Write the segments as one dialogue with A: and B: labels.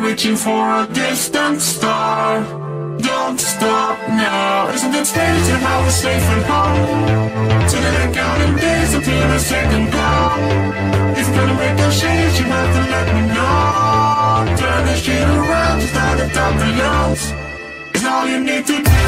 A: reaching for a distant star. Don't stop now. Isn't it strange how we're safe and home? So that I count in days until a second go. If you're gonna make a change, you have to let me know. Turn this shit around, just start at top the lungs. It's all you need to do.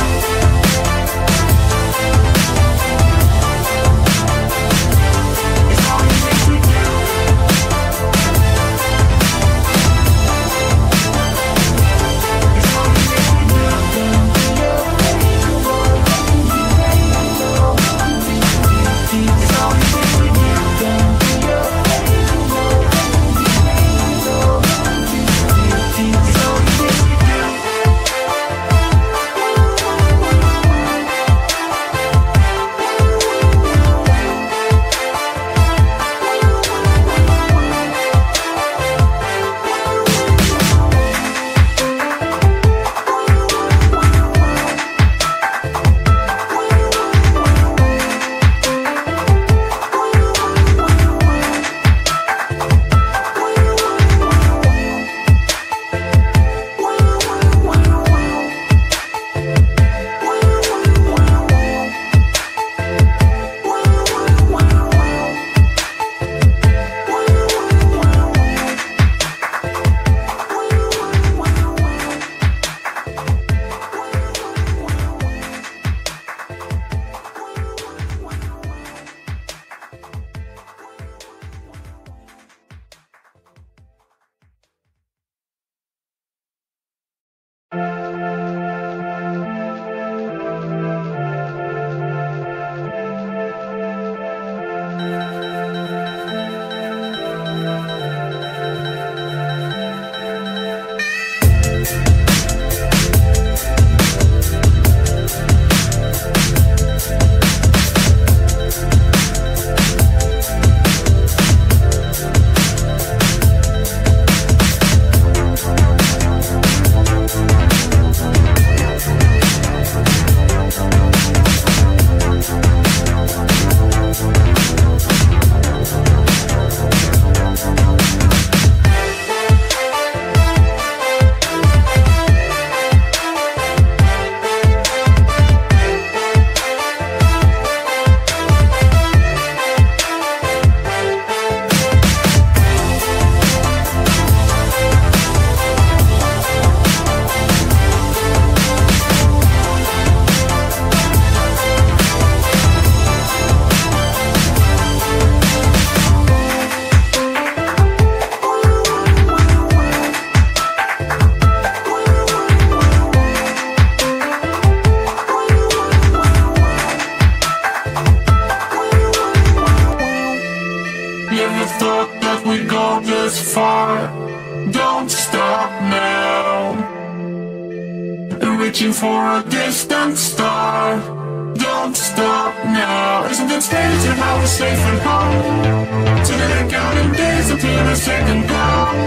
A: Reaching for a distant star. Don't stop now. Isn't it strange how we're safe and home? So that I count in days until a second go.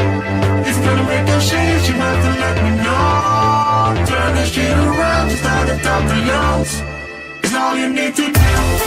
A: If you're gonna make a change, you have to let me know. Turn this shit around, just start at top the lungs. It's all you need to do.